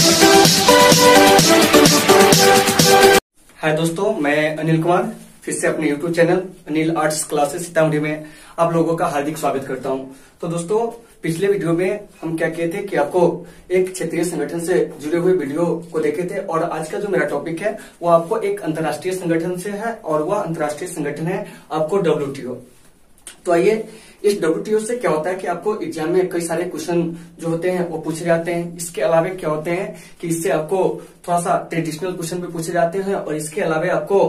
हाय दोस्तों, मैं अनिल कुमार फिर से अपने YouTube channel Anil arts classes Sitamarhi में आप लोगों का हार्दिक स्वागत करता हूं। तो दोस्तों, पिछले वीडियो में हम क्या किए थे कि आपको एक क्षेत्रीय संगठन से जुड़े हुए वीडियो को देखे थे, और आज का जो मेरा टॉपिक है वो आपको एक अंतर्राष्ट्रीय संगठन से है, और वह अंतर्राष्ट्रीय संगठन है आपको WTO। तो आइए, इस WTO से क्या होता है कि आपको एग्जाम में कई सारे क्वेश्चन जो होते हैं वो पूछे जाते हैं। इसके अलावा क्या होते हैं कि इससे आपको थोड़ा सा ट्रेडिशनल क्वेश्चन भी पूछे जाते हैं, और इसके अलावा आपको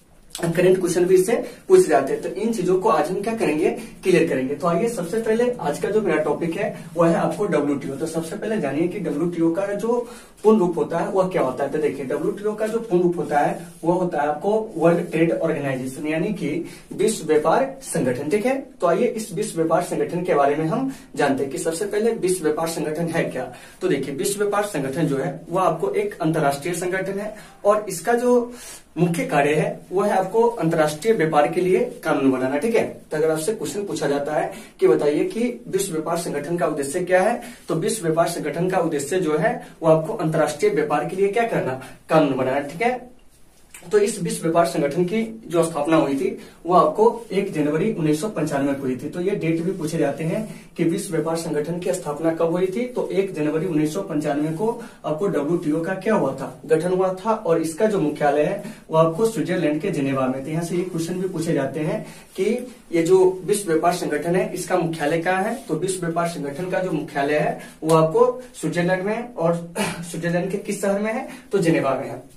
करंट क्वेश्चन भी इससे पूछे जाते हैं। तो इन चीजों को आज हम क्या करेंगे, क्लियर करेंगे। तो आइए, सबसे पहले आज का जो मेरा टॉपिक है वह है आपको WTO। तो सबसे पहले जानिए कि WTO का जो पूर्ण रूप होता है वह क्या होता है। तो देखिए, WTO का जो पूर्ण रूप होता है वह होता है आपको वर्ल्ड ट्रेड ऑर्गेनाइजेशन, यानी कि विश्व व्यापार संगठन। ठीक है, तो आइए इस विश्व व्यापार संगठन के बारे में हम जानते हैं कि सबसे पहले विश्व व्यापार संगठन है क्या। तो देखिए, विश्व व्यापार संगठन जो है वह आपको एक अंतर्राष्ट्रीय संगठन है, और इसका जो मुख्य कार्य है वह है आपको अंतर्राष्ट्रीय व्यापार के लिए कानून बनाना। ठीक है, तो अगर आपसे क्वेश्चन पूछा जाता है कि बताइए कि विश्व व्यापार संगठन का उद्देश्य क्या है, तो विश्व व्यापार संगठन का उद्देश्य जो है वो आपको अंतर्राष्ट्रीय व्यापार के लिए क्या करना, कानून बनाना। ठीक है, तो इस विश्व व्यापार संगठन की जो स्थापना हुई थी वो आपको 1 जनवरी 1995 को हुई थी। तो ये डेट भी पूछे जाते हैं कि विश्व व्यापार संगठन की स्थापना कब हुई थी। तो 1 जनवरी 1995 को आपको WTO का क्या हुआ था, गठन हुआ था, और इसका जो मुख्यालय है वो आपको स्विट्जरलैंड के जिनेवा में। तो यहाँ से ये क्वेश्चन भी पूछे जाते हैं कि ये जो विश्व व्यापार संगठन है इसका मुख्यालय कहाँ है। तो विश्व व्यापार संगठन का जो मुख्यालय है वो आपको स्विट्जरलैंड में, और स्विट्जरलैंड के किस शहर में है, तो जिनेवा में है।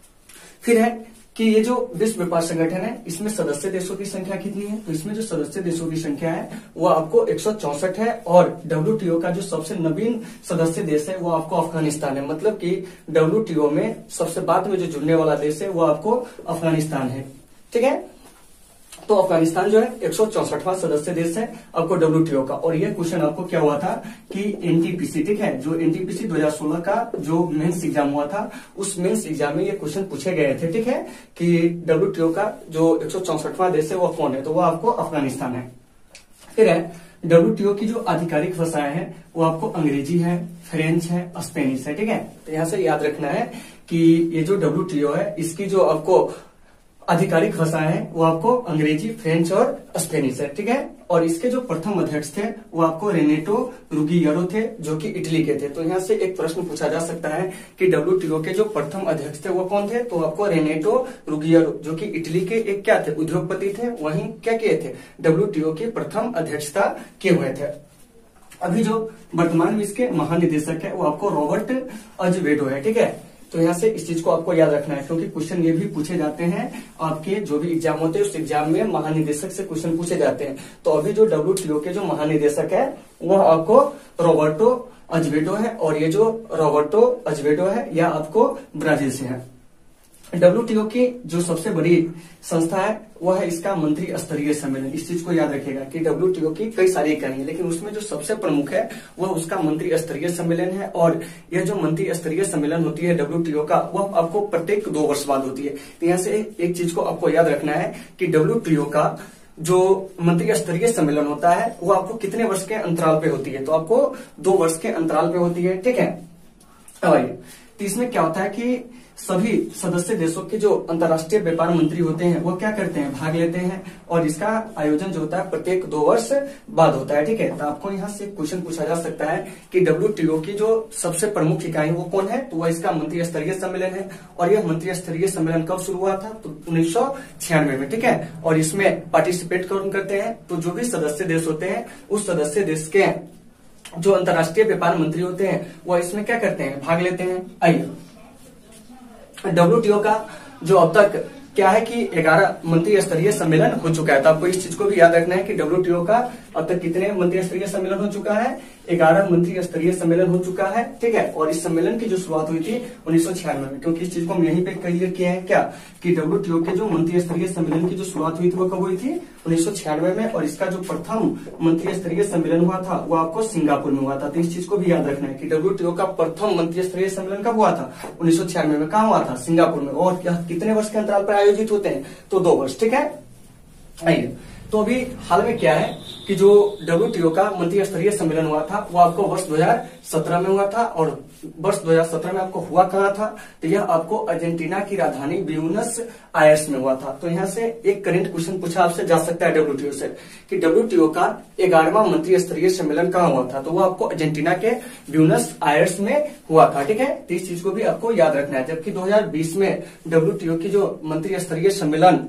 फिर है कि ये जो विश्व व्यापार संगठन है इसमें सदस्य देशों की संख्या कितनी है। तो इसमें जो सदस्य देशों की संख्या है वो आपको 164 है, और WTO का जो सबसे नवीन सदस्य देश है वो आपको अफगानिस्तान है। मतलब कि WTO में सबसे बाद में जो जुड़ने वाला देश है वो आपको अफगानिस्तान है। ठीक है, तो अफगानिस्तान जो है 164वां सदस्य देश है आपको WTO का। और ये क्वेश्चन आपको क्या हुआ था कि NTPC, ठीक है, जो NTPC 2016 का जो मेंस एग्जाम हुआ था उस मेंस एग्जाम में ये क्वेश्चन पूछे गए थे। ठीक है, कि WTO का जो 164वां देश है वो कौन है, तो वो आपको अफगानिस्तान है। फिर है WTO की जो आधिकारिक भाषाएं हैं वो आपको अंग्रेजी है, फ्रेंच है, स्पेनिश है। ठीक है, तो यहाँ से याद रखना है कि ये जो WTO है इसकी जो आपको आधिकारिक भाषाएं हैं वो आपको अंग्रेजी, फ्रेंच और स्पेनिश है। ठीक है, और इसके जो प्रथम अध्यक्ष थे वो आपको रेनेटो रुगियारो थे, जो कि इटली के थे। तो यहाँ से एक प्रश्न पूछा जा सकता है कि WTO के जो प्रथम अध्यक्ष थे वो कौन थे, तो आपको रेनेटो रुगियारो, जो कि इटली के एक क्या थे, उद्योगपति थे। वहीं क्या किए थे, WTO की प्रथम अध्यक्षता किए हुए थे। अभी जो वर्तमान में इसके महानिदेशक है वो आपको रॉबर्ट अजवेडो है। ठीक है, तो यहाँ से इस चीज को आपको याद रखना है, क्योंकि क्वेश्चन ये भी पूछे जाते हैं आपके जो भी एग्जाम होते हैं उस एग्जाम में महानिदेशक से क्वेश्चन पूछे जाते हैं। तो अभी जो WTO के जो महानिदेशक है वह आपको रॉबर्टो अजवेडो है, और ये जो रॉबर्टो अजवेडो है यह आपको ब्राजील से है। WTO की जो सबसे बड़ी संस्था है वह है इसका मंत्री स्तरीय सम्मेलन। इस चीज को याद रखिएगा कि WTO की कई सारी इकाई है, लेकिन उसमें जो सबसे प्रमुख है वह उसका मंत्री स्तरीय सम्मेलन है। और यह जो मंत्री स्तरीय सम्मेलन होती है WTO का वह आपको प्रत्येक 2 वर्ष बाद होती है। तो यहाँ से एक चीज को आपको याद रखना है कि WTO का जो मंत्री स्तरीय सम्मेलन होता है वो आपको कितने वर्ष के अंतराल पे होती है, तो आपको 2 वर्ष के अंतराल पे होती है। ठीक है, तो इसमें क्या होता है कि सभी सदस्य देशों के जो अंतर्राष्ट्रीय व्यापार मंत्री होते हैं वो क्या करते हैं, भाग लेते हैं, और इसका आयोजन जो होता है प्रत्येक 2 वर्ष बाद होता है। ठीक है, तो आपको यहाँ से क्वेश्चन पूछा जा सकता है कि WTO की जो सबसे प्रमुख इकाई वो कौन है, तो वह इसका मंत्री स्तरीय सम्मेलन है। और यह मंत्री स्तरीय सम्मेलन कब शुरू हुआ था, तो 1996 में। ठीक है, और इसमें पार्टिसिपेट कौन करते हैं, तो जो भी सदस्य देश होते हैं उस सदस्य देश के जो अंतर्राष्ट्रीय व्यापार मंत्री होते हैं वह इसमें क्या करते हैं, भाग लेते हैं। आइए, WTO का जो अब तक क्या है कि 11 मंत्री स्तरीय सम्मेलन हो चुका है। तो आपको इस चीज को भी याद रखना है कि WTO का अब तक कितने मंत्री स्तरीय सम्मेलन हो चुका है, 11 मंत्री स्तरीय सम्मेलन हो चुका है। ठीक है, और इस सम्मेलन की जो शुरुआत हुई थी 1996 में, क्योंकि इस चीज को हम यहीं पे क्लियर किए हैं क्या कि WTO के जो मंत्री स्तरीय सम्मेलन की जो शुरुआत हुई थी वो कब हुई थी, 1996 में। और इसका जो प्रथम मंत्री स्तरीय सम्मेलन हुआ था वो आपको सिंगापुर में हुआ था। तो इस चीज को भी याद रखना है कि WTO का प्रथम मंत्री स्तरीय सम्मेलन कब हुआ था, 1996 में। कहाँ हुआ था, सिंगापुर में। और कितने वर्ष के अंतराल पर आयोजित होते हैं, तो 2 वर्ष। ठीक है, आइए, तो अभी हाल में क्या है कि जो WTO का मंत्री स्तरीय सम्मेलन हुआ था वो आपको वर्ष 2017 में हुआ था, और वर्ष 2017 में आपको हुआ कहाँ था, तो यह आपको अर्जेंटीना की राजधानी ब्यूनस आयर्स में हुआ था। तो यहाँ से एक करंट क्वेश्चन पूछा आपसे जा सकता है WTO से कि WTO का 11वां मंत्री स्तरीय सम्मेलन कहाँ हुआ था, तो वो आपको अर्जेंटीना के ब्यूनस आयर्स में हुआ था। ठीक है, तो इस चीज को भी आपको याद रखना है। जबकि 2020 में WTO की जो मंत्री स्तरीय सम्मेलन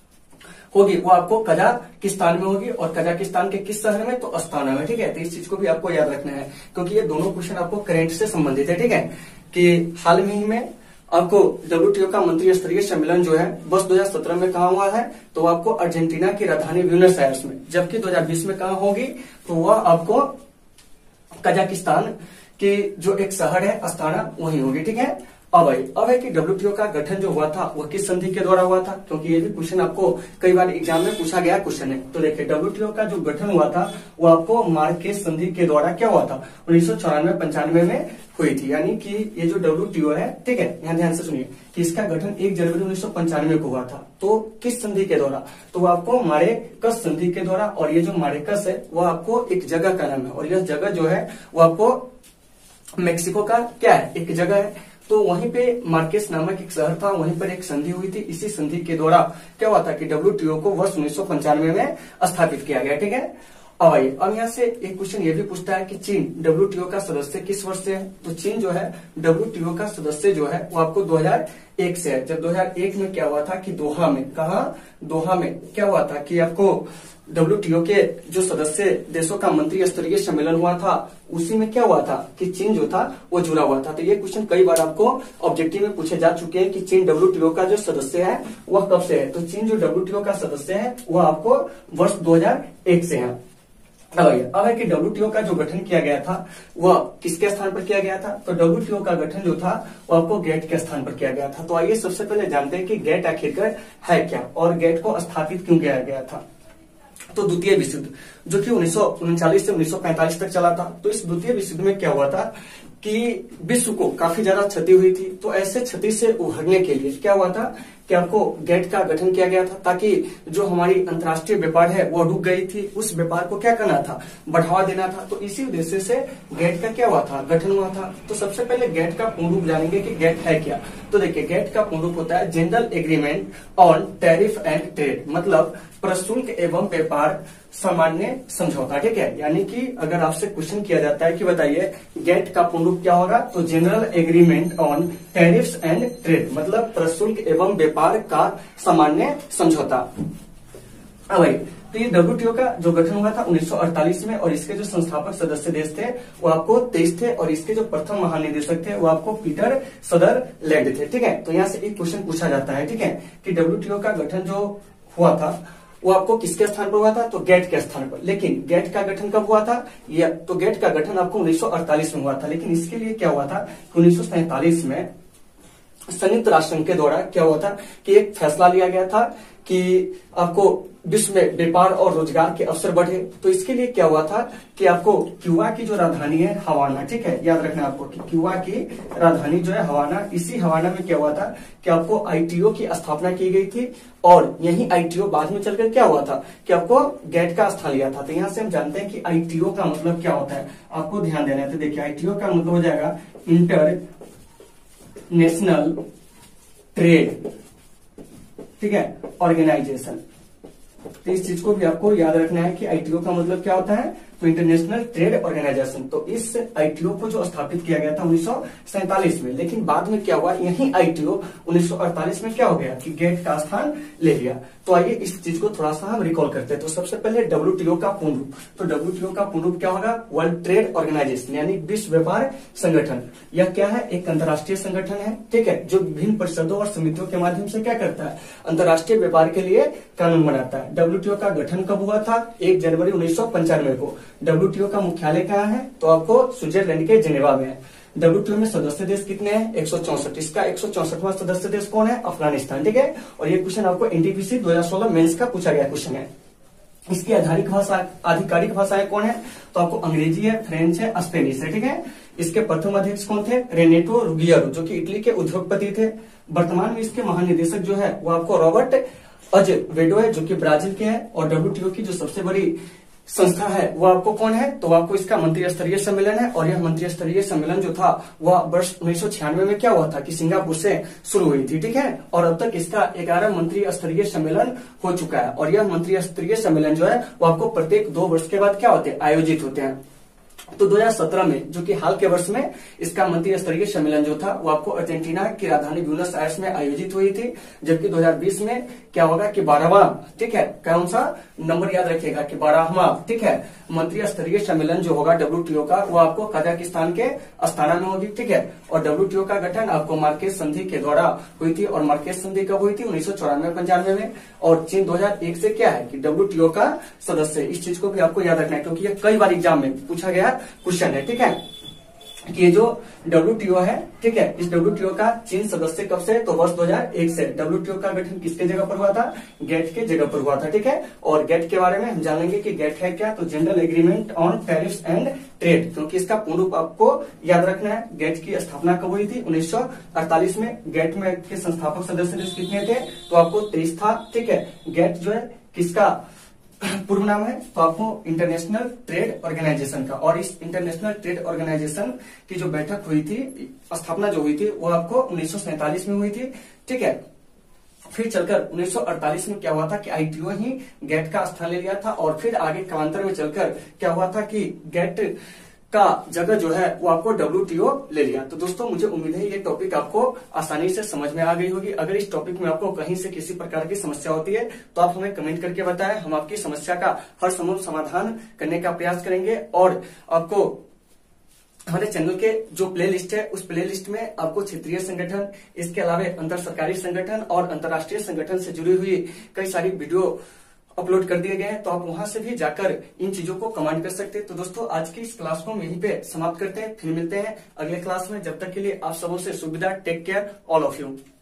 होगी वो आपको कजाकिस्तान में होगी, और कजाकिस्तान के किस शहर में, तो अस्ताना में। ठीक है, तो इस चीज को भी आपको याद रखना है, क्योंकि ये दोनों क्वेश्चन आपको करंट से संबंधित है। ठीक है, कि हाल में ही में आपको WTO का मंत्री स्तरीय सम्मेलन जो है वर्ष 2017 में कहा हुआ है, तो आपको अर्जेंटीना की राजधानी ब्यूनस आयर्स में। जबकि 2020 में कहा होगी, तो वह आपको कजाकिस्तान की जो एक शहर है अस्ताना वही होगी। ठीक है, अब है कि WTO का गठन जो हुआ था वो किस संधि के द्वारा हुआ था, क्योंकि ये भी क्वेश्चन आपको कई बार एग्जाम में पूछा गया क्वेश्चन है। तो देखिए WTO का जो गठन हुआ था वो आपको मार्केस संधि के द्वारा क्या हुआ था, 1994-95 में हुई थी। यानी कि ये जो WTO है, ठीक है, यहाँ ध्यान से सुनिए कि इसका गठन 1 जनवरी 1995 को हुआ था। तो किस संधि के द्वारा, तो वो आपको मारेकस संधि के द्वारा। और ये जो मारेकस है वो आपको एक जगह का नाम है, और यह जगह जो है वो आपको मेक्सिको का क्या है, एक जगह है। तो वहीं पे मार्केस नामक एक शहर था, वहीं पर एक संधि हुई थी। इसी संधि के द्वारा क्या हुआ था कि WTO को वर्ष 1995 में स्थापित किया गया। ठीक है, अब आइए, अब यहाँ से एक क्वेश्चन ये भी पूछता है कि चीन WTO का सदस्य किस वर्ष से है, तो चीन जो है WTO का सदस्य जो है वो आपको 2001 से है। जब 2001 में क्या हुआ था कि दोहा में, कहा दोहा में क्या हुआ था कि आपको WTO के जो सदस्य देशों का मंत्री स्तरीय सम्मेलन हुआ था, उसी में क्या हुआ था कि चीन जो था वो जुड़ा हुआ था। तो ये क्वेश्चन कई बार आपको ऑब्जेक्टिव में पूछे जा चुके हैं कि चीन WTO का जो सदस्य है वह कब से है। तो चीन जो WTO का सदस्य है वह आपको वर्ष 2001 से है। अब है कि WTO का जो गठन किया गया था वह किसके स्थान पर किया गया था, तो WTO का गठन जो था वो आपको गेट के स्थान पर किया गया था। तो आइए सबसे पहले जानते हैं कि गेट आखिरकार है क्या, और गेट को स्थापित क्यों किया गया था। तो द्वितीय विश्व युद्ध जो कि 1939 से 1945 तक चला था, तो इस द्वितीय विश्व युद्ध में क्या हुआ था कि विश्व को काफी ज्यादा क्षति हुई थी। तो ऐसे क्षति से उभरने के लिए क्या हुआ था कि आपको गेट का गठन किया गया था, ताकि जो हमारी अंतर्राष्ट्रीय व्यापार है वो रुक गई थी, उस व्यापार को क्या करना था, बढ़ावा देना था। तो इसी उद्देश्य से गेट का क्या हुआ था, गठन हुआ था। तो सबसे पहले गेट का पूर्ण रूप जानेंगे कि गेट है क्या। तो देखिए गेट का पूर्ण रूप होता है general agreement on tariff and trade, मतलब प्रशुल्क एवं व्यापार सामान्य समझौता। ठीक है, यानी कि अगर आपसे क्वेश्चन किया जाता है कि बताइए गेट का पूर्ण रूप क्या होगा, तो general agreement on tariffs and trade, मतलब प्रशुल्क एवं व्यापार का सामान्य समझौता। अब भाई, तो ये WTO का जो गठन हुआ था 1948 में, और इसके जो संस्थापक सदस्य देश थे वो आपको 23 थे, और इसके जो प्रथम महानिदेशक थे वो आपको पीटर सदरलैंड थे। ठीक है, तो यहाँ से एक क्वेश्चन पूछा जाता है, ठीक है, कि WTO का गठन जो हुआ था वो आपको किसके स्थान पर हुआ था, तो गेट के स्थान पर। लेकिन गेट का गठन कब हुआ था, ये तो गेट का गठन आपको 1948 में हुआ था। लेकिन इसके लिए क्या हुआ था, 1947 में संयुक्त राष्ट्र संघ के द्वारा क्या हुआ था कि एक फैसला लिया गया था कि आपको विश्व में व्यापार और रोजगार के अवसर बढ़े। तो इसके लिए क्या हुआ था कि आपको क्यूबा की जो राजधानी है हवाना, ठीक है, याद रखना आपको कि क्यूबा की राजधानी जो है हवाना, इसी हवाना में क्या हुआ था कि आपको ITO की स्थापना की गई थी, और यही ITO बाद में चलकर क्या हुआ था कि आपको गेट का स्थान लिया था। तो यहाँ से हम जानते हैं कि ITO का मतलब क्या होता है, आपको ध्यान देना है। तो देखिए ITO का मतलब हो जाएगा इंटरनेशनल ट्रेड, ठीक है, ऑर्गेनाइजेशन। तो इस चीज को भी आपको याद रखना है कि ITO का मतलब क्या होता है, तो इंटरनेशनल ट्रेड ऑर्गेनाइजेशन। तो इस ITO को जो स्थापित किया गया था 1947 में, लेकिन बाद में क्या हुआ, यही ITO 1948 में क्या हो गया कि गेट का स्थान ले लिया। तो आइए इस चीज को थोड़ा सा हम रिकॉल करते हैं। तो सबसे पहले WTO का पूर्ण रूप, तो WTO का पूर्ण रूप क्या होगा, वर्ल्ड ट्रेड ऑर्गेनाइजेशन, यानी विश्व व्यापार संगठन। यह क्या है, एक अंतर्राष्ट्रीय संगठन है, ठीक है, जो विभिन्न परिषदों और समितियों के माध्यम से क्या करता है, अंतर्राष्ट्रीय व्यापार के लिए कानून बनाता है। WTO का गठन कब हुआ था, 1 जनवरी 1995 को। WTO का मुख्यालय कहाँ है, तो आपको स्विट्जरलैंड के जेनेवा में है। WTO में सदस्य देश कितने हैं, 164। इसका 164वां सदस्य देश कौन है, अफगानिस्तान, ठीक है। और ये क्वेश्चन आपको NTPC 2016 मेंस का पूछा गया क्वेश्चन है। इसकी आधिकारिक भाषाएं कौन है, तो आपको अंग्रेजी है, फ्रेंच है, स्पेनिश है, ठीक है। इसके प्रथम अध्यक्ष कौन थे, रेनेटो रुगियरो, जो कि इटली के उद्योगपति थे। वर्तमान में इसके महानिदेशक जो है वो आपको रॉबर्ट अजेवेडो है जो कि ब्राजील के हैं, और WTO की जो सबसे बड़ी संस्था है वो आपको कौन है, तो आपको इसका मंत्री स्तरीय सम्मेलन है। और यह मंत्री स्तरीय सम्मेलन जो था वह वर्ष 1996 में क्या हुआ था कि सिंगापुर से शुरू हुई थी, ठीक है। और अब तक इसका 11 मंत्री स्तरीय सम्मेलन हो चुका है। और यह मंत्री स्तरीय सम्मेलन जो है वो आपको प्रत्येक 2 वर्ष के बाद क्या होते हैं, आयोजित होते हैं। तो 2017 में जो कि हाल के वर्ष में इसका मंत्री स्तरीय सम्मेलन जो था वो आपको अर्जेंटीना की राजधानी ब्यूनस आयर्स में आयोजित हुई थी। जबकि 2020 में क्या होगा कि 12वां, ठीक है, कौन सा नंबर याद रखिएगा कि 12वां, ठीक है, मंत्री स्तरीय सम्मेलन जो होगा WTO का वो आपको कजाकिस्तान के अस्ताना में होगी, ठीक है। और WTO का गठन आपको मार्केज संधि के द्वारा हुई थी। और मार्केज संधि कब हुई थी, 1994-95 में। और चीन 2001 से क्या है कि WTO का सदस्य। इस चीज को भी आपको याद रखना है क्योंकि यह कई बार एग्जाम में पूछा गया क्वेश्चन है, ठीक है, कि ये जो WTO है, ठीक है, इस WTO का चीन सदस्य कब से, तो वर्ष 2001 से। WTO का गठन किसके जगह पर हुआ था, गेट के जगह पर हुआ था, ठीक है। और गेट के बारे में हम जानेंगे कि गेट है क्या, तो general agreement on tariffs and trade, क्योंकि इसका पूर्ण रूप आपको याद रखना है। गेट की स्थापना कब हुई थी, 1948 में। गेट में के संस्थापक सदस्य कितने थे, तो आपको 23 था, ठीक है। गेट जो है किसका पूर्व नाम है, तो आपको इंटरनेशनल ट्रेड ऑर्गेनाइजेशन का। और इस इंटरनेशनल ट्रेड ऑर्गेनाइजेशन की जो बैठक हुई थी, स्थापना जो हुई थी वो आपको 1947 में हुई थी, ठीक है। फिर चलकर 1948 में क्या हुआ था कि ITO ही गेट का स्थान ले लिया था। और फिर आगे कालांतर में चलकर क्या हुआ था कि गेट का जगह जो है वो आपको WTO ले लिया। तो दोस्तों मुझे उम्मीद है ये टॉपिक आपको आसानी से समझ में आ गई होगी। अगर इस टॉपिक में आपको कहीं से किसी प्रकार की समस्या होती है तो आप हमें कमेंट करके बताएं, हम आपकी समस्या का हर संभव समाधान करने का प्रयास करेंगे। और आपको हमारे चैनल के जो प्लेलिस्ट है उस प्लेलिस्ट में आपको क्षेत्रीय संगठन, इसके अलावा अंतर सरकारी संगठन और अंतर्राष्ट्रीय संगठन से जुड़ी हुई कई सारी वीडियो अपलोड कर दिए गए हैं, तो आप वहां से भी जाकर इन चीजों को कमेंट कर सकते हैं। तो दोस्तों आज की इस क्लास को हम यहीं पे समाप्त करते हैं, फिर मिलते हैं अगले क्लास में। जब तक के लिए आप सबों से सुविधा, take care all of you.